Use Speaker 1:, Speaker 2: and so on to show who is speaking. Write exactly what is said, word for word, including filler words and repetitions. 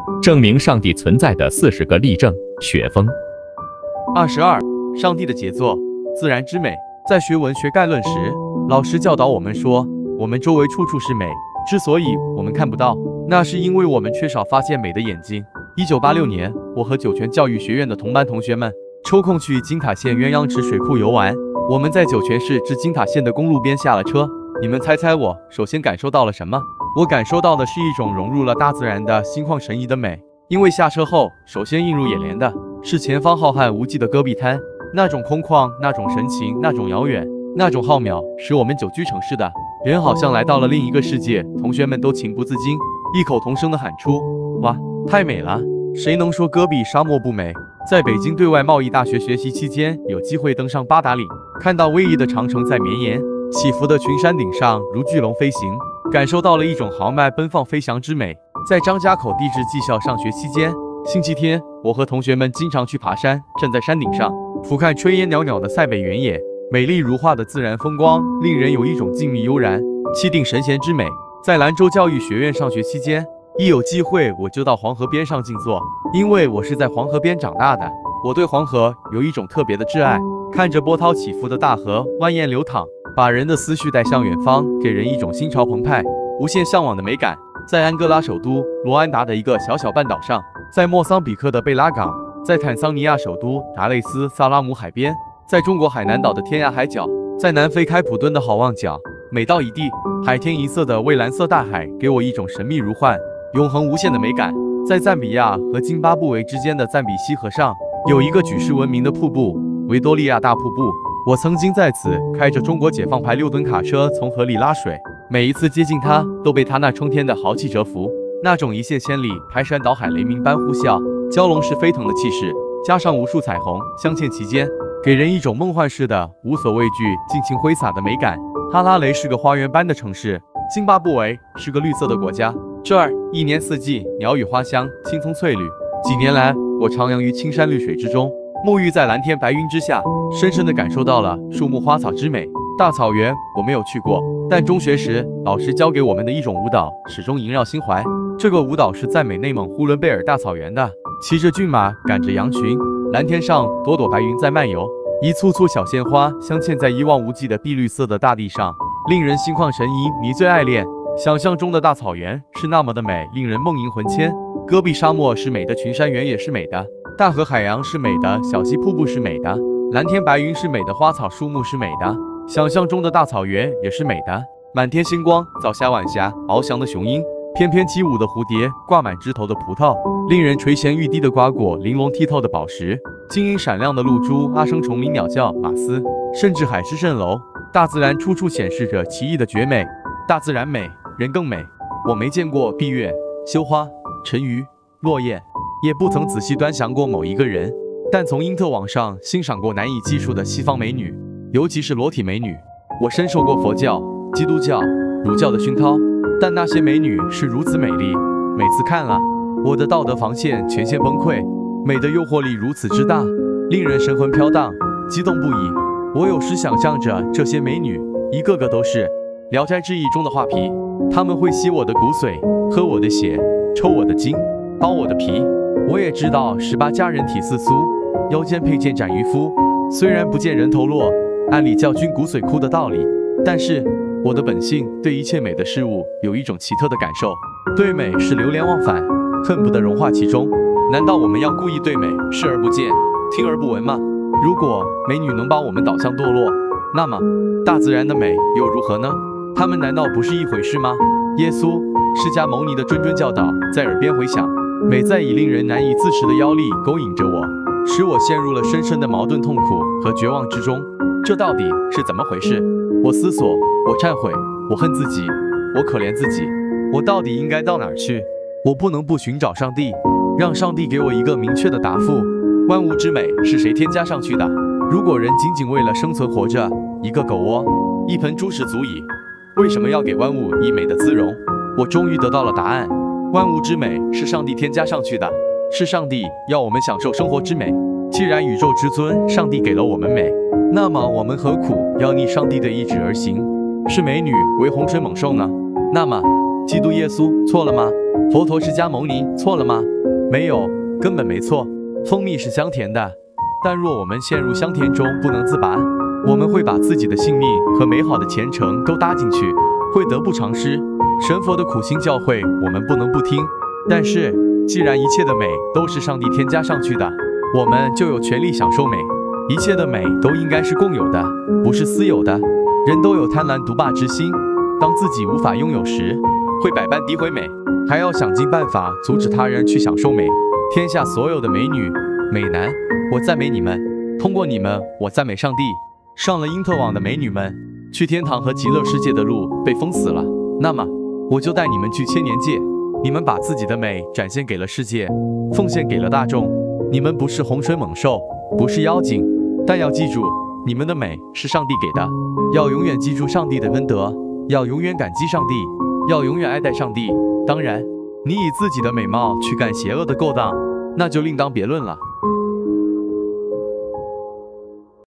Speaker 1: 证明上帝存在的四十个例证。雪峰。
Speaker 2: 二十二，上帝的杰作，自然之美。在学文学概论时，老师教导我们说，我们周围处处是美，之所以我们看不到，那是因为我们缺少发现美的眼睛。一九八六年，我和酒泉教育学院的同班同学们抽空去金塔县鸳鸯池水库游玩。我们在酒泉市至金塔县的公路边下了车。你们猜猜我首先感受到了什么？我感受到的是一种融入了大自然的心旷神怡的美。因为下车后，首先映入眼帘的是前方浩瀚无际的戈壁滩，那种空旷，那种神情，那种遥远，那种浩渺，使我们久居城市的人好像来到了另一个世界。同学们都情不自禁，异口同声地喊出：哇，太美了！谁能说戈壁沙漠不美？在北京对外贸易大学学习期间，有机会登上八达岭，看到巍夷的长城在绵延，起伏的群山顶上如巨龙飞行，感受到了一种豪迈奔放飞翔之美。在张家口地质技校上学期间，星期天我和同学们经常去爬山，站在山顶上俯瞰炊烟袅袅的塞北原野，美丽如画的自然风光令人有一种静谧悠然、气定神闲之美。在兰州教育学院上学期间，一有机会我就到黄河边上静坐，因为我是在黄河边长大的，我对黄河有一种特别的挚爱。看着波涛起伏的大河蜿蜒流淌，把人的思绪带向远方，给人一种心潮澎湃、无限向往的美感。在安哥拉首都罗安达的一个小小半岛上，在莫桑比克的贝拉港，在坦桑尼亚首都达累斯萨拉姆海边，在中国海南岛的天涯海角，在南非开普敦的好望角，美到一地，海天一色的蔚蓝色大海给我一种神秘如幻、永恒无限的美感。在赞比亚和津巴布韦之间的赞比西河上，有一个举世闻名的瀑布——维多利亚大瀑布。我曾经在此开着中国解放牌六吨卡车从河里拉水，每一次接近它，都被它那冲天的豪气折服。那种一泻千里、排山倒海、雷鸣般呼啸、蛟龙式飞腾的气势，加上无数彩虹镶嵌其间，给人一种梦幻式的无所畏惧、尽情挥洒的美感。哈拉雷是个花园般的城市，津巴布韦是个绿色的国家，这儿一年四季鸟语花香，青葱翠绿。几年来，我徜徉于青山绿水之中，沐浴在蓝天白云之下，深深地感受到了树木花草之美。大草原我没有去过，但中学时老师教给我们的一种舞蹈始终萦绕心怀。这个舞蹈是赞美内蒙呼伦贝尔大草原的，骑着骏马，赶着羊群，蓝天上朵朵白云在漫游，一簇簇小鲜花镶嵌在一望无际的碧绿色的大地上，令人心旷神怡，迷醉爱恋。想象中的大草原是那么的美，令人梦萦魂牵。戈壁沙漠是美的，群山原野是美的，大河海洋是美的，小溪瀑布是美的，蓝天白云是美的，花草树木是美的。想象中的大草原也是美的，满天星光，早霞晚霞，翱翔的雄鹰，翩翩起舞的蝴蝶，挂满枝头的葡萄，令人垂涎欲滴的瓜果，玲珑剔透的宝石，晶莹闪亮的露珠，阿声虫鸣鸟叫，马嘶，甚至海市蜃楼。大自然处处显示着奇异的绝美。大自然美，人更美。我没见过闭月、羞花、沉鱼、落雁，也不曾仔细端详过某一个人，但从因特网上欣赏过难以计数的西方美女，尤其是裸体美女。我深受过佛教、基督教、儒教的熏陶，但那些美女是如此美丽，每次看了，我的道德防线全线崩溃。美的诱惑力如此之大，令人神魂飘荡，激动不已。我有时想象着这些美女，一个个都是《聊斋志异》中的画皮，她们会吸我的骨髓，喝我的血，抽我的筋，剥我的皮。我也知道十八佳人体似酥，腰间佩剑斩渔夫。虽然不见人头落，按理教君骨髓枯的道理，但是我的本性对一切美的事物有一种奇特的感受，对美是流连忘返，恨不得融化其中。难道我们要故意对美视而不见，听而不闻吗？如果美女能把我们导向堕落，那么大自然的美又如何呢？它们难道不是一回事吗？耶稣、释迦牟尼的谆谆教导在耳边回响，美在以令人难以自持的妖力勾引着我，使我陷入了深深的矛盾、痛苦和绝望之中。这到底是怎么回事？我思索，我忏悔，我恨自己，我可怜自己。我到底应该到哪儿去？我不能不寻找上帝，让上帝给我一个明确的答复。万物之美是谁添加上去的？如果人仅仅为了生存活着，一个狗窝、一盆猪食足矣，为什么要给万物以美的姿容？我终于得到了答案。万物之美是上帝添加上去的，是上帝要我们享受生活之美。既然宇宙之尊上帝给了我们美，那么我们何苦要逆上帝的意志而行？是美女为洪水猛兽呢？那么基督耶稣错了吗？ 佛陀释迦牟尼错了吗？没有，根本没错。蜂蜜是香甜的，但若我们陷入香甜中不能自拔，我们会把自己的性命和美好的前程都搭进去，会得不偿失。神佛的苦心教诲，我们不能不听。但是，既然一切的美都是上帝添加上去的，我们就有权利享受美。一切的美都应该是共有的，不是私有的。人都有贪婪独霸之心，当自己无法拥有时，会百般诋毁美，还要想尽办法阻止他人去享受美。天下所有的美女、美男，我赞美你们；通过你们，我赞美上帝。上了因特网的美女们，去天堂和极乐世界的路被封死了，那么我就带你们去千年界。你们把自己的美展现给了世界，奉献给了大众。你们不是洪水猛兽，不是妖精，但要记住，你们的美是上帝给的。要永远记住上帝的恩德，要永远感激上帝，要永远爱戴上帝。当然，你以自己的美貌去干邪恶的勾当，那就另当别论了。